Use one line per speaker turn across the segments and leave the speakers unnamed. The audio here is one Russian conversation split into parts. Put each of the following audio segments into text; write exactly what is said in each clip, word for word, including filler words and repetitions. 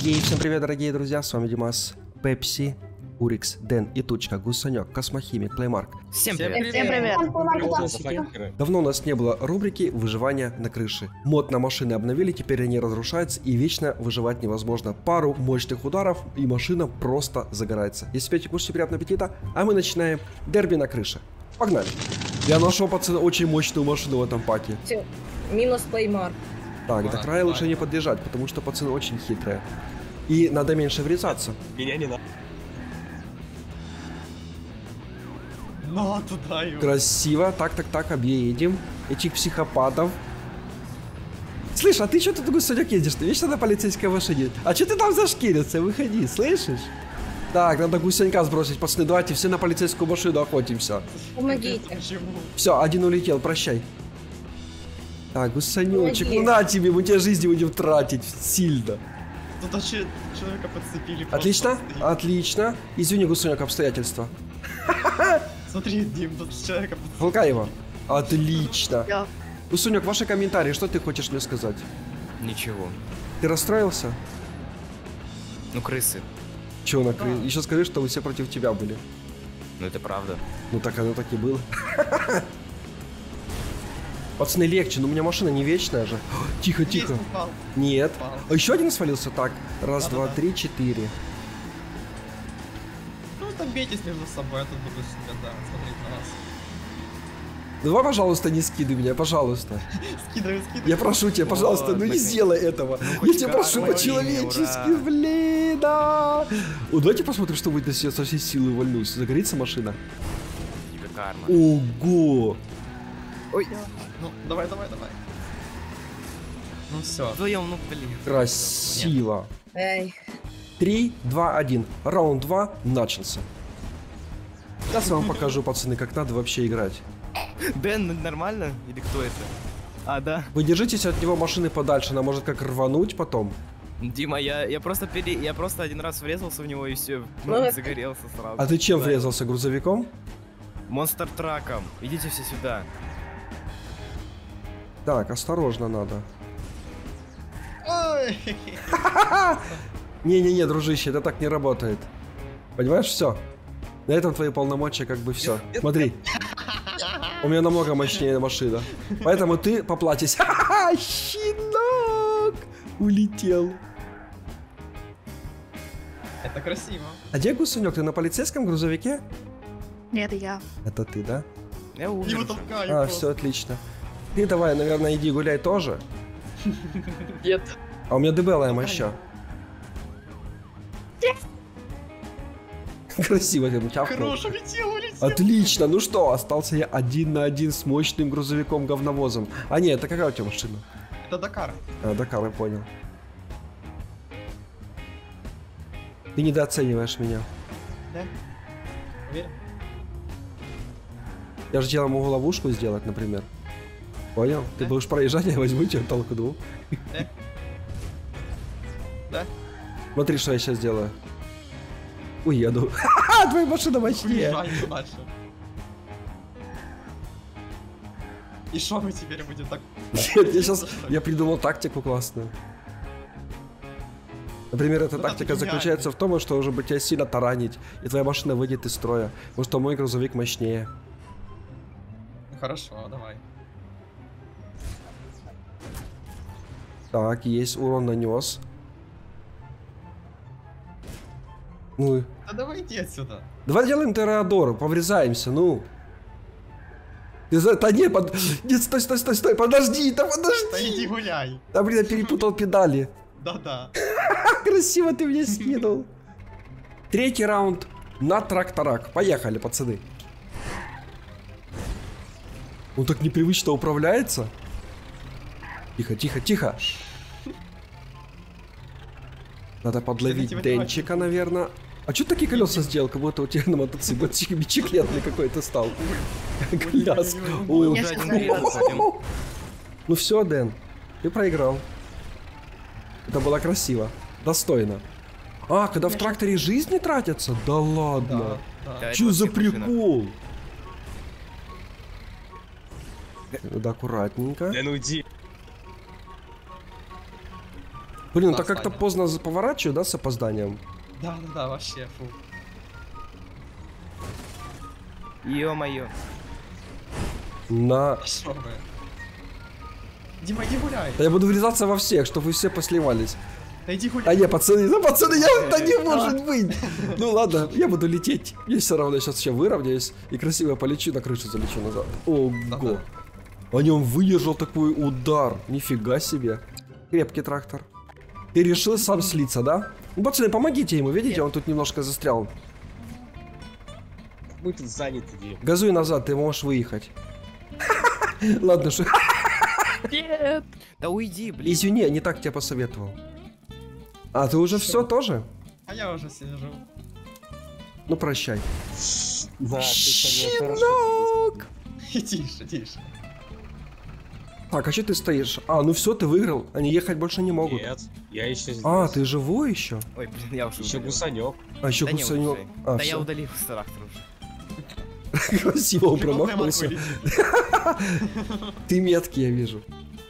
Ей, всем привет, дорогие друзья, с вами Димас, Пепси, Урикс, Дэн и Тучка, Гусанек, Космохимик, Плеймарк.
Всем привет!
Всем привет!
Давно у нас не было рубрики «Выживание на крыше». Мод на машины обновили, теперь они разрушаются и вечно выживать невозможно. Пару мощных ударов и машина просто загорается. Если пейте, кушайте, приятного аппетита, а мы начинаем дерби на крыше. Погнали! Я нашел, пацаны, очень мощную машину в этом паке.
Все, минус Плеймарк.
Так,
А,
до края лучше не подъезжать, потому что пацаны очень хитрые. И надо меньше врезаться.
Меня не надо.
Ну, туда его.
Красиво. Так, так, так, объедем этих психопатов. Слышь, а ты что тут, Гусанек, едешь? Ты вечно на полицейской машине. А что ты там зашкирился? Выходи, слышишь? Так, надо Гусанька сбросить, пацаны. Давайте все на полицейскую машину охотимся.
Помогите.
Почему?
Все, один улетел, прощай. Так, Гусанечек, ну
Помоги.
на тебе, мы тебе жизни будем тратить сильно.
Тут вообще человека подцепили. просто
Отлично,
стоит.
отлично. Извини, Гусанек, обстоятельства.
Смотри, Дим, тут человека подцепили.
Толкай его. Отлично.
Я.
Гусанек, ваши комментарии, что ты хочешь мне сказать?
Ничего.
Ты расстроился?
Ну, крысы.
Чего на кры... Еще скажи, что все против тебя были.
Ну, это правда.
Ну так оно так и было. Пацаны, легче, но у меня машина не вечная же. Тихо, тихо.
Есть, упал.
Нет.
Упал.
А еще один свалился. Так, раз,
Да-да-да.
два, три, четыре.
Ну, там бейтесь между собой, я тут буду себя, да, смотреть на вас.
Давай, пожалуйста, не скидывай меня, пожалуйста.
Скидывай, скидывай.
Я прошу тебя, пожалуйста, ну не
наконец.
сделай этого. Я
хоть
тебя прошу
карма,
по-человечески,
ура.
блин, да. О, давайте посмотрим, что будет, если я со всей силы вольнусь. Загорится машина?
Тебе карма.
Ого!
Ну, давай, давай, давай. Ну все.
Вдвоем, ну, блин.
Красиво.
Эй,
три, два, один. Раунд два начался. Сейчас я вам покажу, пацаны, как надо вообще играть.
Дэн, ну, нормально? Или кто это? А, да.
Вы держитесь от него машины подальше, она может как рвануть потом.
Дима, я, я просто пере... я просто один раз врезался в него и все,
Ну,
загорелся сразу.
А ты чем
Да.
врезался, грузовиком?
Монстр траком. Идите все сюда.
Так, осторожно надо.
Ой.
Не-не-не, дружище, это так не работает. Понимаешь, все. На этом твои полномочия как бы все. Смотри. У меня намного мощнее машина. Поэтому ты поплатись. Ха-ха, щенок! Улетел.
Это красиво.
А где Гусанек? Ты на полицейском грузовике?
нет, я.
Это ты, да?
Я умер
Его
уже.
толкаю.
А,
просто.
все отлично. Ты давай, наверное, иди гуляй тоже.
Нет.
А у меня дебелая еще. Красиво ты тяпнул.
Хорош, улетел, улетел.
Отлично, ну что, остался я один на один с мощным грузовиком-говновозом. А нет, это какая у тебя машина?
Это Дакар.
А, Дакар, я понял. Ты недооцениваешь меня.
Да? Уверен?
Я же делал, могу ловушку сделать, например. Понял? Ты
Да?
будешь проезжать, я возьму тебя, толкну.
Да? Да?
Смотри, что я сейчас делаю. Уеду. Ха-ха, твоя машина мощнее.
Уезжай дальше. И что мы теперь будем так...
Нет, я сейчас, я придумал тактику классную. Например, эта
Ну,
тактика
это гениально.
заключается в том, что чтобы тебя сильно таранить, и твоя машина выйдет из строя, потому что мой грузовик мощнее.
Хорошо, давай.
Так, есть, урон нанес. Ну,
Да давай иди отсюда.
давай делаем Тореадор, поврезаемся, ну. Ты за... Да нет, под... нет, стой, стой, стой, стой, подожди, да
Да иди
подожди.
гуляй.
Да, блин, я перепутал педали.
Да-да.
Красиво ты меня скинул. Третий раунд на тракторак. Поехали, пацаны. Он так непривычно управляется. Тихо, тихо, тихо. Надо подловить
Тихо, тихо,
Денчика, наверное. А что такие колеса сделал? Как будто у тебя на мотоцикле бичеклетный какой-то стал. Коляс. Ой,
Уже
Я
один
сейчас
врезался, Дим.
ну все, Дэн, ты проиграл. Это было красиво, достойно. А, когда в тракторе жизни тратятся? Да ладно.
Да, да.
Да,
Че
это
за
вообще машина.
прикол? Да аккуратненько.
Да ну иди.
Блин,
Да,
так как-то
Саня.
поздно за- поворачиваю, да, с опозданием?
Да, да, да, вообще, фу.
Ё-моё.
На...
Шо вы? Дима, иди гуляй.
Да я буду врезаться во всех, чтобы вы все посливались.
Да иди
А
гуляй.
не, пацаны, да пацаны, я, да не может быть. Ну ладно, я буду лететь. Я все равно сейчас еще выровняюсь и красиво полечу, на крышу залечу назад. Ого.
Да-да.
А нем выдержал такой удар. Нифига себе. Крепкий трактор. Ты решил сам слиться, да? Ну, пацаны, помогите ему, видите, он тут немножко застрял.
Мы тут заняты, Дим.
Газуй назад, ты можешь выехать. Ладно, что...
Нет. Да уйди, блин.
Извини, я не так тебе посоветовал. А, ты уже все тоже?
А я уже сижу.
Ну, прощай.
Да, ты со мной хорошо.
Щенок!
И тише, тише.
Так, а что ты стоишь? А, ну все, ты выиграл. Они ехать больше не могут.
Нет, я еще здесь.
А, ты живой еще?
Ой, блин, я уже
Еще
удалил.
гусанек.
А еще
Да не,
гусанек.
уже.
А,
Да я
всё.
удалил с трактора уже.
Красиво он
Дима,
промахнулся.
прямо отвалить.
Ты меткий, я вижу.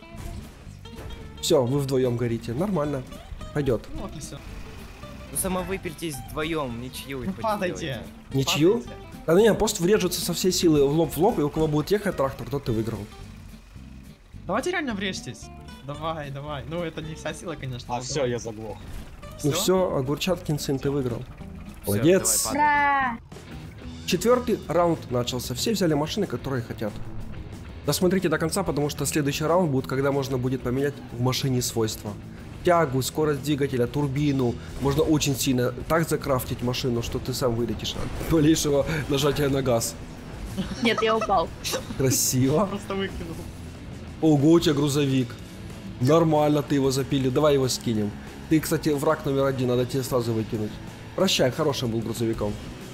Все, вы вдвоем горите. Нормально. Пойдет.
Ну вот и все.
Ну самовыпертесь вдвоем, ничью.
Ну падайте.
Ничью?
Падайте.
А ну не, просто врежутся со всей силы в лоб в лоб, и у кого будет ехать трактор, тот и выиграл.
Давайте реально врежьтесь. Давай, давай. Ну это не вся сила, конечно.
А
но
все,
давай.
я заглох.
Ну
Всё?
все, Огурчаткин сын, ты выиграл.
Всё,
Молодец.
давай, падай.
Четвертый раунд начался. Все взяли машины, которые хотят. Досмотрите до конца, потому что следующий раунд будет, когда можно будет поменять в машине свойства. Тягу, скорость двигателя, турбину. Можно очень сильно так закрафтить машину, что ты сам вылетишь от малейшего нажатия на газ.
Нет, я упал.
Красиво.
Просто выкинул.
Ого, у тебя грузовик. Нормально ты его запилил. Давай его скинем. Ты, кстати, враг номер один, надо тебе сразу выкинуть. Прощай, хорошим был грузовиком.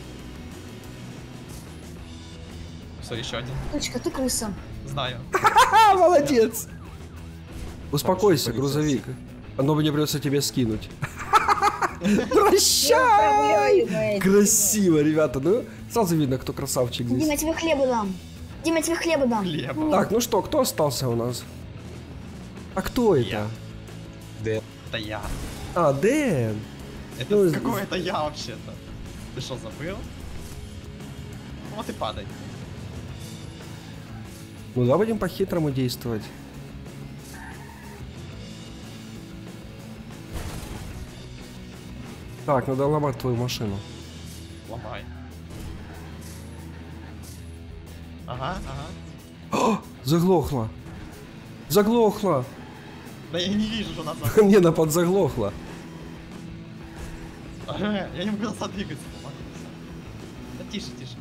Все, еще один.
Точка, ты крыса.
Знаю.
А, молодец. Успокойся,
Полицейский.
грузовик. Оно мне придется тебе скинуть. Прощай! Красиво, ребята. Ну, сразу видно, кто красавчик
Дима,
здесь.
я тебе хлеба дам. Дима, я тебе хлеба дам.
Хлеба.
Так, ну что, кто остался у нас? А кто это?
Я.
Да.
Это я.
А, Дэн.
Это
Ну,
какой это я вообще-то? Ты что, забыл? Вот и падай.
Ну, давай будем по-хитрому действовать. Так, надо ломать твою машину.
Ломай. Ага, ага.
О, заглохла. Заглохла.
Да я не вижу, что назад.
Не, на подзаглохла.
Я не могу назад двигаться. Да тише, тише.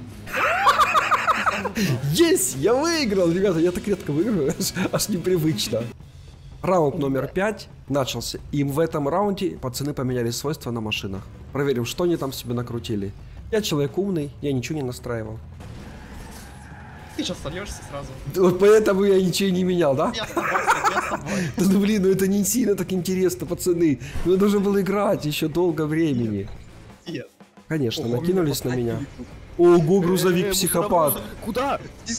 Есть, я выиграл, ребята, я так редко выигрываю, аж, аж непривычно. Раунд номер пять начался, и в этом раунде пацаны поменяли свойства на машинах. Проверим, что они там себе накрутили. Я человек умный, я ничего не настраивал.
Ты сейчас сольешься сразу.
Вот поэтому я ничего не менял, да?
Я с тобой, я с тобой.
Да ну блин, ну это не сильно так интересно, пацаны. Ну я должен был играть еще долго времени.
Нет.
Конечно,
Ого,
накинулись на
меня
меня. Ого, грузовик
Э,
психопат.
Куда?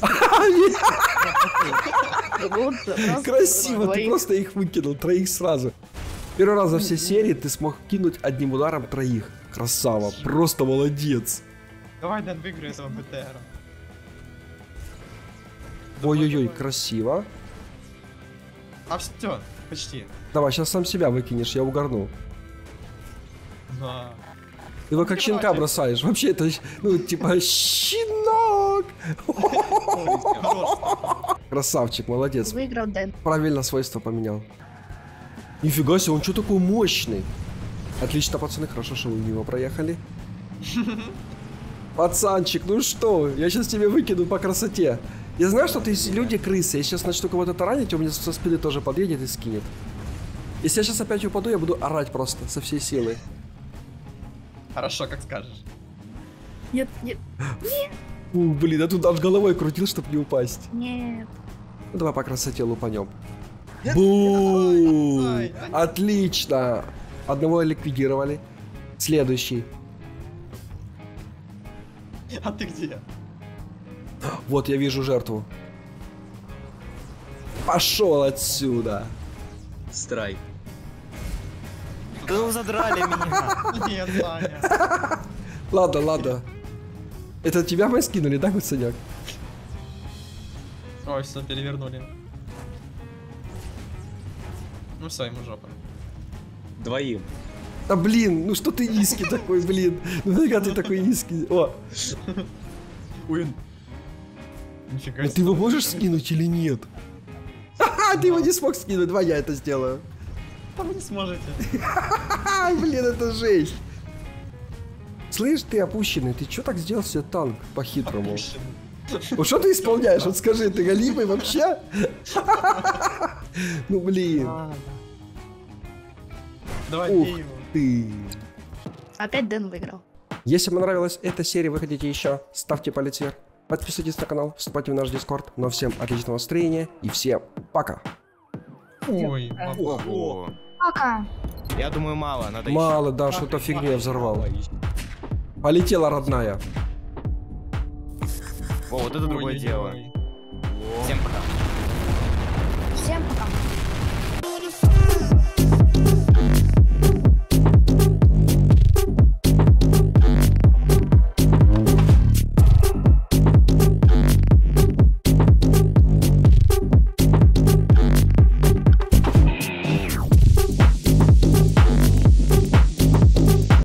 Красиво, ты просто их выкинул, троих сразу. Первый раз за все серии ты смог кинуть одним ударом троих. Красава, просто молодец.
Давай, Дэн, выиграй этого БТРа.
Ой-ой-ой, красиво.
А все, почти.
Давай, сейчас сам себя выкинешь, я угорну.
Да.
Ты его как щенка бросаешь. Вообще это, ну, типа, щенок. Красавчик, молодец.
Выиграл Дэн.
Правильно свойства поменял. Нифига себе, он что такой мощный? Отлично, пацаны, хорошо, что вы мимо проехали. Пацанчик, ну что, я сейчас тебе выкину по красоте. Я знаю, что ты люди крысы. Я сейчас начну кого-то таранить, он мне со спины тоже подъедет и скинет. Если я сейчас опять упаду, я буду орать просто со всей силы.
Хорошо, как скажешь.
Нет, нет,
У, блин, я тут аж головой крутил, чтобы не упасть.
нет.
Ну, давай по красоте лупанем.
Нет,
Бум!
Ай, ай.
Отлично! Одного ликвидировали. Следующий.
А ты где?
Вот я вижу жертву. Пошел отсюда.
Страйк.
Да вы задрали меня.
Нет, Саня.
Ладно, ладно. Это тебя мы скинули, да, Гуценяк?
Ой, все, перевернули. Ну все, ему жопа.
Двоим.
А блин, ну что ты низкий такой, блин. Ну нафига ты такой низкий? О,
Ой. Нифига
а ты его можешь скинуть или нет? Ха-ха, ты его не смог скинуть, давай я это сделаю.
А вы не сможете.
Ха, блин, это жесть. Слышь, ты опущенный, ты чё так сделал себе танк по-хитрому? Вот что ты исполняешь? Вот скажи, ты голимый вообще? Ну блин.
Давай,
Ух
бей его.
ты.
Опять Дэн выиграл.
Если вам понравилась эта серия, вы хотите еще, ставьте палец вверх. Подписывайтесь на канал, вступайте в наш дискорд. Но всем отличного настроения и всем пока.
Ой, мама.
Ого.
Пока.
Я думаю, мало, надо еще.
Мало, да, что-то фигню я взорвал. Полетела родная.
О, вот это другое дело.
Ой-ой-ой.